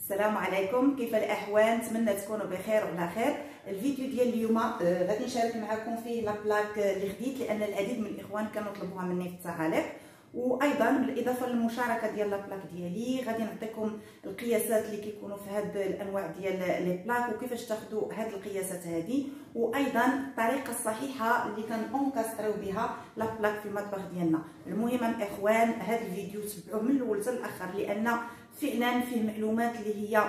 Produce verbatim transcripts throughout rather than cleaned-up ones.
السلام عليكم، كيف الاحوال؟ نتمنى تكونوا بخير وعلى خير. الفيديو ديال اليوم آه غادي نشارك معكم فيه لا بلاك اللي خديت، لان العديد من الاخوان كانوا طلبوها مني في التعاليق. وايضا بالاضافه للمشاركه ديال لا بلاك ديالي غادي نعطيكم القياسات اللي كيكونوا في هاد الانواع ديال لي بلاك وكيفاش تاخذوا هاد القياسات هذه، وايضا الطريقه الصحيحه اللي كنونكاستريو بها لا بلاك في المطبخ ديالنا. المهم الاخوان هاد الفيديو تبعوه من الاول حتى الاخر، لان فعلا فيه معلومات اللي هي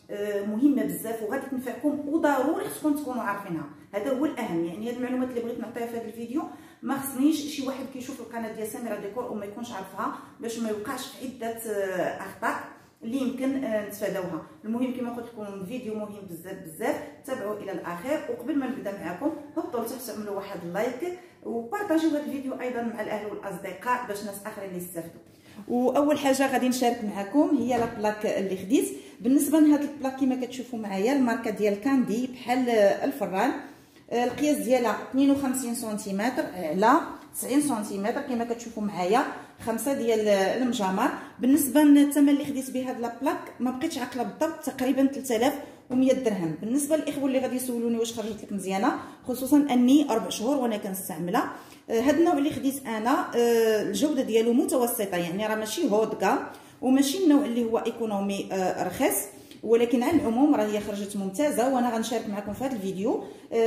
مهمه بزاف وغادي تنفعكم وضروري خصكم تكونوا عارفينها. هذا هو الاهم، يعني هاد المعلومات اللي بغيت نعطيها في هذا الفيديو ما خصنيش شي واحد كيشوف القناه ديال سميره ديكور وما يكونش عارفها، باش ما يوقعش في عده اخطاء اللي يمكن نتفاداوها. المهم كما قلت لكم فيديو مهم بزاف بزاف، تابعوا الى الاخير. وقبل ما نبدا معكم هبطوا لتحت عملوا واحد اللايك وبارطاجيو هذا الفيديو ايضا مع الاهل والاصدقاء باش ناس اخرين اللي يستافدوا. واول حاجه غادي نشارك معكم هي لا بلاك اللي خديت. بالنسبه لهاد البلاك كما كتشوفوا معايا الماركه ديال كاندي بحال الفران، القياس ديالها اثنين وخمسين سنتيمتر على تسعين سنتيمتر كما كتشوفوا معايا، خمسة ديال المجامر. بالنسبه للثمن اللي خديت به هاد لا بلاك ما بقيتش عاقله بالضبط، تقريبا ثلاثة آلاف ومية درهم. بالنسبه للاخوه اللي غادي يسولوني واش خرجت لك مزيانه، خصوصا اني اربع شهور وانا كنستعملها. هاد النوع اللي خديت انا الجوده ديالو متوسطه، يعني راه ماشي هود كاع وماشي النوع اللي هو ايكونومي رخيص، ولكن على العموم راه هي خرجت ممتازه. وانا غنشارك معكم في هذا الفيديو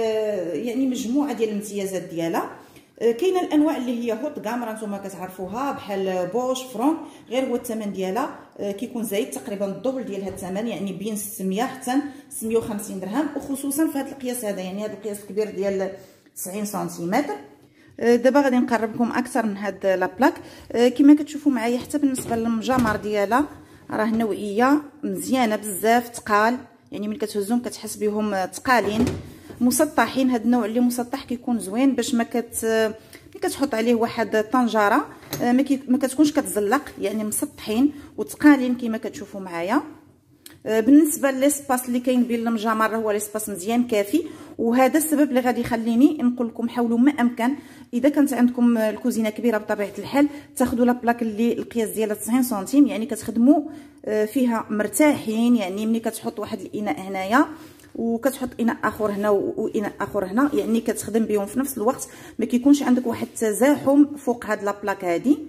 يعني مجموعه ديال الامتيازات ديالها. كاينه الانواع اللي هي هوت كام، راه نتوما كتعرفوها بحال بوش فرون، غير هو الثمن ديالها كيكون زايد تقريبا الدبل ديال هذا الثمن، يعني بين ستمية حتى ستمية وخمسين درهم، وخصوصا في هذا القياس هذا، يعني هذا القياس الكبير ديال تسعين سنتيمتر. دابا غادي نقرب لكم اكثر من هاد لا بلاك. كما كتشوفوا معايا حتى بالنسبه للمجامر ديالها راه نوعيه مزيانه بزاف، ثقال، يعني ملي كتهزهم كتحس بهم ثقالين مسطحين. هاد النوع اللي مسطح كيكون زوين باش ما كت ملي كتحط عليه واحد الطنجره ما, كي... ما كتكونش كتزلق، يعني مسطحين وثقالين كما كتشوفوا معايا. بالنسبه للسباس اللي كاين بين المجامر هو لسباس مزيان كافي، وهذا السبب اللي غادي يخليني نقول لكم حاولوا ما امكن اذا كانت عندكم الكوزينه كبيره بطبيعه الحال تاخذوا لا بلاك اللي القياس ديالها تسعين سنتيم، يعني كتخدموا فيها مرتاحين. يعني ملي كتحط واحد الاناء هنايا وكتحط اناء اخر هنا واناء اخر هنا، يعني كتخدم بهم في نفس الوقت، ما كيكونش عندك واحد التزاحم فوق هاد لا بلاك هادي.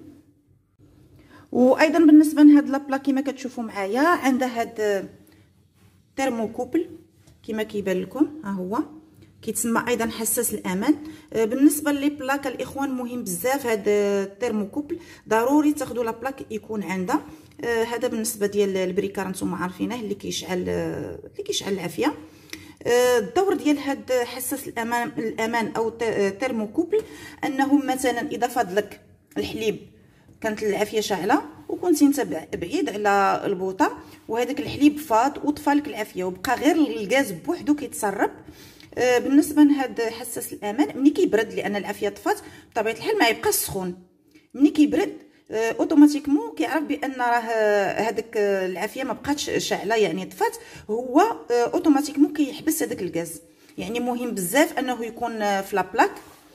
وايضا بالنسبه لهاد لا بلاك كما كتشوفوا معايا عندها هاد تيرموكوبل كما كيبان لكم، ها هو كيتسمى ايضا حساس الامان. بالنسبه لي بلاك الاخوان مهم بزاف هاد التيرموكوبل، ضروري تاخذوا لا بلاك يكون عندها. هذا بالنسبه ديال البريكار نتوما عارفينه اللي كيشعل اللي كيشعل العافيه. الدور ديال هاد حساس الامان الامان او تيرموكوبل انه مثلا اذا فاضلك الحليب كانت العافيه شاعله وكنتي انت بعيد على البوطه وهذاك الحليب فاض وطفى لك العافيه وبقى غير الغاز بوحدو كيتسرب، بالنسبه لهاد حساس الامان ملي كيبرد، لان العافيه طفات بطبيعه الحال ما يبقاش سخون، ملي كيبرد اوتوماتيكمون كيعرف بان راه هذيك العافيه ما بقاتش شاعله يعني طفات، هو اوتوماتيكمون كيحبس هذاك الغاز. يعني مهم بزاف انه يكون في لا بلاك.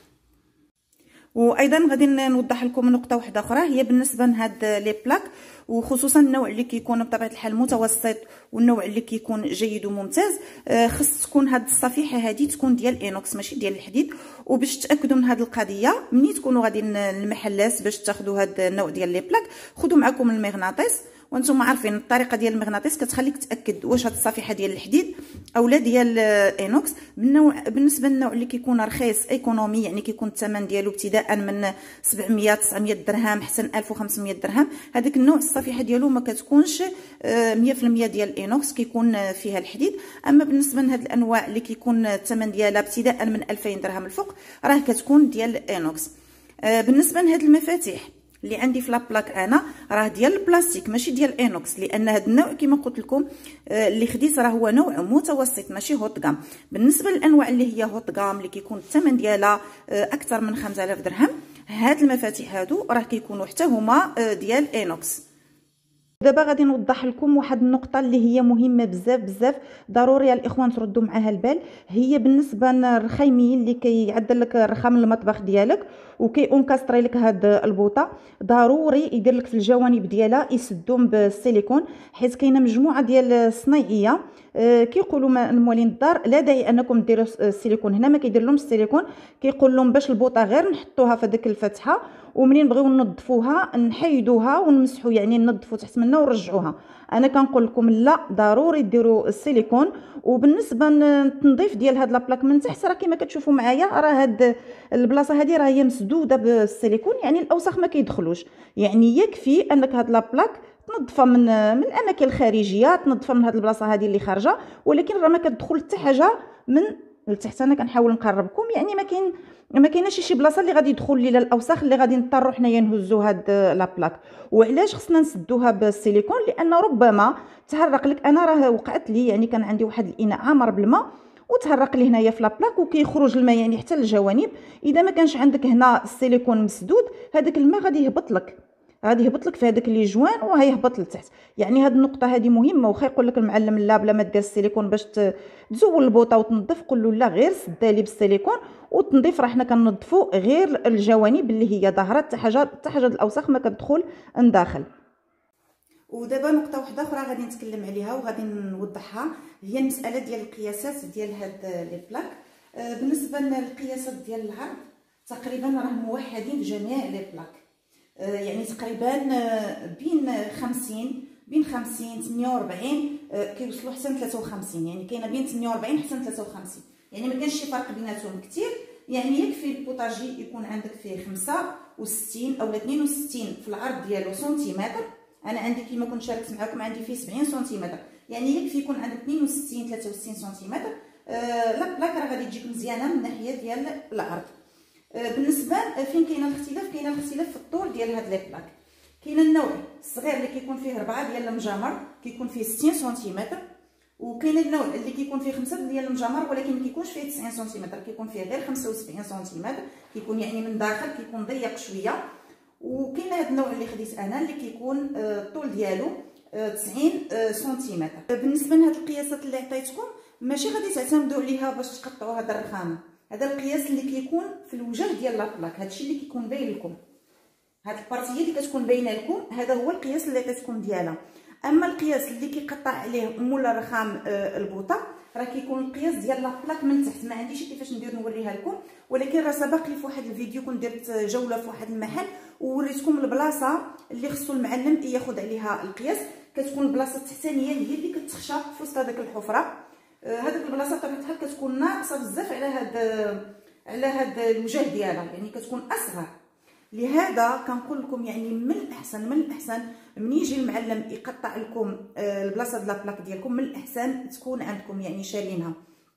وايضا غادي نوضح لكم نقطه واحده اخرى، هي بالنسبه لهاد لي بلاك وخصوصا النوع اللي كيكون بطبيعه الحال متوسط والنوع اللي كيكون جيد وممتاز، خص تكون هاد الصفيحه هذه تكون ديال اينوكس ماشي ديال الحديد. وباش تاكدوا من هاد القضيه ملي تكونوا غاديين للمحلات باش تاخذوا هاد النوع ديال لي بلاك، خذوا معكم المغناطيس. وانتم عارفين الطريقه ديال المغناطيس كتخليك تاكد واش هاد الصفيحه ديال الحديد او لا ديال اينوكس. بالنوع بالنسبه للنوع اللي كيكون رخيص ايكونومي، يعني كيكون الثمن ديالو ابتداء من سبعمية تسعمية درهم حتى ألف وخمسمية درهم، هذاك النوع الصفيحه ديالو ما كتكونش مية في المية ديال اينوكس، كيكون فيها الحديد. اما بالنسبه لهاد الانواع اللي كيكون الثمن ديالها ابتداء من ألفين درهم الفوق راه كتكون ديال اينوكس. بالنسبه لهاد المفاتيح اللي عندي في لابلاك انا راه ديال البلاستيك ماشي ديال اينوكس، لان هذا النوع كما قلت لكم اللي خديت راه هو نوع متوسط ماشي هوت كام. بالنسبه للانواع اللي هي هوت كام اللي كيكون الثمن ديالها اكثر من خمسة آلاف درهم، هاد المفاتيح هادو راه كيكونوا حتى هما ديال اينوكس. دابا غادي نوضح لكم واحد النقطه اللي هي مهمه بزاف بزاف، ضروري الاخوان تردوا معاها البال. هي بالنسبه للرخيميين اللي كيعدل لك الرخام المطبخ ديالك وكي اونكاستري لك هاد البوطه، ضروري يدير لك في الجوانب ديالها يسدوهم بالسيليكون، حيت كاينه مجموعه ديال الصنايعيه أه كيقولوا الموالين الدار لا داعي انكم ديروا السيليكون هنا، ما كيدير لهمش السيليكون، كيقول لهم باش البوطه غير نحطوها في ديك الفتحه ومنين نبغيو ننظفوها نحيدوها ونمسحوا، يعني ننظفوا تحت منها ونرجعوها. انا كنقول لكم لا، ضروري ديروا السيليكون. وبالنسبه للتنظيف ديال هاد لابلاك من تحت، راه كما كتشوفوا معايا راه هاد البلاصه هذه راه هي مسدوده بالسيليكون، يعني الاوساخ ما كيدخلوش، يعني يكفي انك هاد لابلاك تنظفها من من الاماكن الخارجيه، تنظفها من هاد البلاصه هذه اللي خارجه، ولكن راه ما كتدخل حتى حاجه من لتحت. انا كنحاول نقربكم، يعني ما كاين ما كايناش شي بلاصه اللي غادي يدخل لينا الاوساخ اللي غادي نضطروا حنايا نهزوا هاد لابلاك. وعلاش خصنا نسدوها بالسيليكون؟ لان ربما تهرق لك. انا راه وقعت لي، يعني كان عندي واحد الاناء عامر بالماء وتهرق لي هنايا في لابلاك وكيخرج الماء يعني حتى للجوانب. اذا ما كانش عندك هنا السيليكون مسدود، هذاك الماء غادي يهبط لك غادي يهبط لك في هذاك لي جوان وهيهبط لتحت. يعني هاد النقطه هذه مهمه. وخا يقول لك المعلم لا بلا ما دير السيليكون باش تزول البوطه وتنظف، قول له لا، غير سدها لي بالسيليكون والتنظيف راه حنا كننظفوا غير الجوانب اللي هي ظاهره، حتى حاجه حتى حاجه الاوساخ ما كتدخل لداخل. ودابا نقطه واحده اخرى غادي نتكلم عليها وغادي نوضحها، هي المساله ديال القياسات ديال هاد لي بلاك. آه بالنسبه للقياسات ديال العرض تقريبا راه موحدين في جميع لي بلاك، آه يعني تقريبا بين خمسين بين خمسين ثمانية وأربعين آه كيوصلوا حتى ثلاثة وخمسين، يعني كاينه بين ثمانية وأربعين حتى ثلاثة وخمسين، يعني ما كاينش شي فرق بيناتهم كثير. يعني يكفي البوطاجي يكون عندك فيه خمسة وستين او اثنين وستين في العرض ديالو سنتيمتر. انا عندي كيما كنت شاركت معكم عندي فيه سبعين سنتيمتر، يعني يكفي يكون عندك اثنين وستين ثلاثة وستين سنتيمتر. آه لا بلاك راه غادي تجيك مزيانه من الناحيه ديال العرض. آه بالنسبه فين كاين الاختلاف؟ كاين الاختلاف في الطول ديال هاد لي بلاك. كاين النوع الصغير اللي كيكون فيه أربعة ديال المجامر كيكون فيه ستين سنتيمتر، وكاين النوع اللي كيكون فيه خمسة ديال المجامر ولكن ما كيكونش فيه تسعين سنتيمتر، كيكون فيه غير خمسة وسبعين سنتيمتر، كيكون يعني من داخل كيكون ضيق شويه. وكاين هذا النوع اللي خديت انا اللي كيكون الطول ديالو تسعين سنتيمتر. بالنسبه لهاد القياسات اللي عطيتكم ماشي غادي تعتمدوا عليها باش تقطعوا هذا الرخامه، هذا القياس اللي كيكون في الوجه ديال لابلاك، هادشي اللي كيكون باين لكم، هاد البارتيه اللي كتكون باينه لكم هذا هو القياس اللي عطيتكم ديالها. اما القياس اللي كيقطع عليه مولا رخام البوطه راه كيكون القياس ديال لابلاك من تحت. ما عنديش كيفاش ندير نوريها لكم، ولكن راه سبق لي في واحد الفيديو كنت درت جوله في واحد المحل ووريتكم البلاصه اللي خصو المعلم ياخذ عليها القياس. كتكون البلاصه التحتانيه هي اللي كتخشى في وسط هذيك الحفره. هذيك البلاصه بطبيعتها كتكون ناقصه بزاف على هاد على هاد الوجه ديالها، يعني كتكون اصغر. لهذا كنقول لكم يعني من الاحسن من الاحسن ملي يجي المعلم يقطع لكم البلاصه ديال لابلاك ديالكم من الاحسن تكون عندكم يعني شارينها.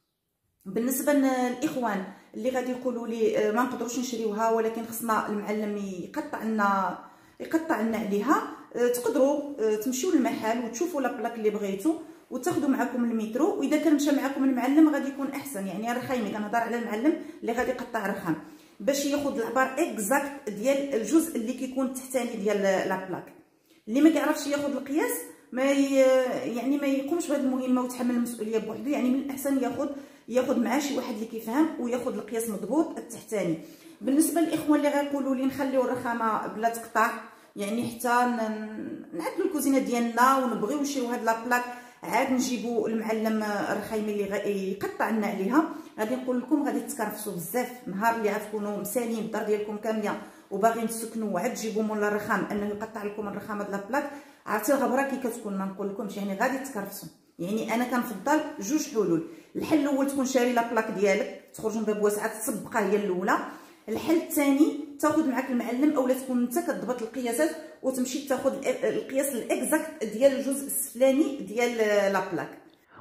بالنسبه للاخوان اللي غادي يقولوا لي ما نقدروش نشريوها ولكن خصنا المعلم يقطع لنا يقطع لنا عليها، تقدروا تمشيو للمحل وتشوفوا لابلاك اللي بغيتو وتاخذوا معكم المترو. واذا كان مشى معكم المعلم غادي يكون احسن، يعني رخايمي كنهضر على المعلم اللي غادي يقطع رخام باش ياخذ العبار اكزاكت ديال الجزء اللي كيكون التحتاني ديال لابلاك. اللي ما كيعرفش ياخذ القياس ما يعني ما يقومش بهذه المهمه ويتحمل المسؤوليه بوحده، يعني من الاحسن ياخذ ياخذ معاه شي واحد اللي كيفهم وياخذ القياس مضبوط التحتاني. بالنسبه للاخوان اللي غيقولوا لي نخليو الرخامه بلا تقطع، يعني حتى نعدلوا الكوزينه ديالنا ونبغيو نشريو هاد لابلاك عاد نجيبوا المعلم الرخايمي اللي يقطع لنا عليها، غادي نقول لكم غادي تكرفسوا بزاف. نهار اللي غتكونوا مسالين الدار ديالكم كامله وباغيين تسكنوا وعاد تجيبوا مولا الرخام انه يقطع لكم الرخامه ديال لابلاك، عرفتي الغبره كي كتكون ما نقول لكمش، يعني غادي تكرفسوا. يعني انا كنفضل جوج حلول. الحل الاول تكون شاري لابلاك ديالك تخرج من باب واسعه تسبقها هي الاولى. الحل الثاني تاخذ معك المعلم اولا تكون انت كتضبط القياسات وتمشي تاخذ القياس الاكزاكت ديال الجزء السفلاني ديال لابلاك.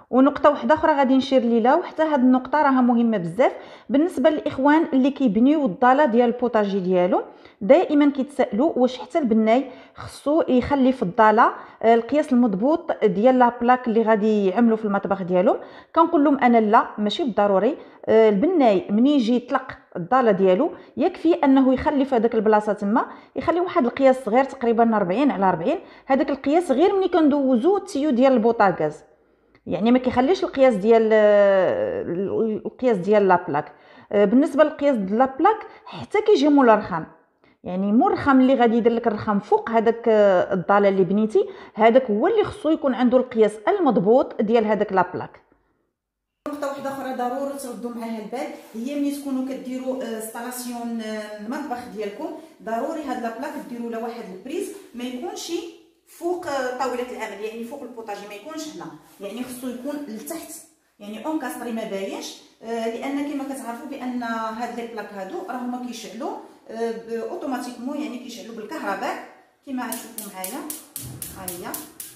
ونقطه واحده اخرى غادي نشير ليها، وحتى هاد النقطه راها مهمه بزاف بالنسبه للاخوان اللي كيبنيو الضاله ديال البوطاجي ديالو. دائما كيتسائلوا واش حتى البناي خصو يخلي في الضاله القياس المضبوط ديال لا بلاك اللي غادي يعملوا في المطبخ ديالهم. كنقول لهم انا لا، ماشي بالضروري. البناي ملي يجي يطلق الضاله ديالو يكفي انه يخلي في هذاك البلاصه تما، يخلي واحد القياس صغير تقريبا أربعين على أربعين. هذاك القياس غير ملي كندوزو التيو ديال البوطاغاز، يعني ما كيخليش القياس ديال القياس ديال لا بلاك. بالنسبه للقياس ديال لا بلاك حتى كيجي مول الرخام، يعني مول الرخام اللي غادي يدير لك الرخام فوق هذاك الضاله اللي بنيتي، هذاك هو اللي خصو يكون عنده القياس المضبوط ديال هذاك لا بلاك. نقطه واحده اخرى ضروري تردوا معاها البال، هي ملي تكونوا كديروا انستالاسيون المطبخ ديالكم، ضروري هاد لا بلاك ديروا لها واحد البريز ما يكونش فوق طاوله العمل، يعني فوق البوطاجي ما يكونش هنا، يعني خصو يكون لتحت، يعني اونكاستري ما باينش. لان كما كتعرفوا بان هاد لي بلاك هادو راهما كيشعلوا اوتوماتيكمون، يعني كيشعلوا بالكهرباء كما غتشوفوا معايا. ها هي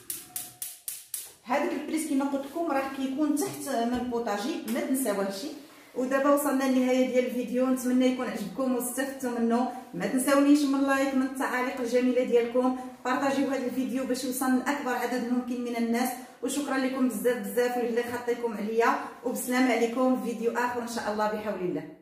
هذاك البريس كما قلت لكم راه كيكون تحت من البوطاجي، ما تنساوهش. ودابا وصلنا للنهايه ديال الفيديو، نتمنى يكون عجبكم واستفدتوا منه. ما تنساونيش من لايك، من التعاليق الجميله ديالكم، بارطاجيو هذا الفيديو باش يوصل لاكبر عدد ممكن من الناس. وشكرا لكم بزاف بزاف، واللي خطيكم عليا، وبسلام عليكم. فيديو اخر ان شاء الله بحول الله.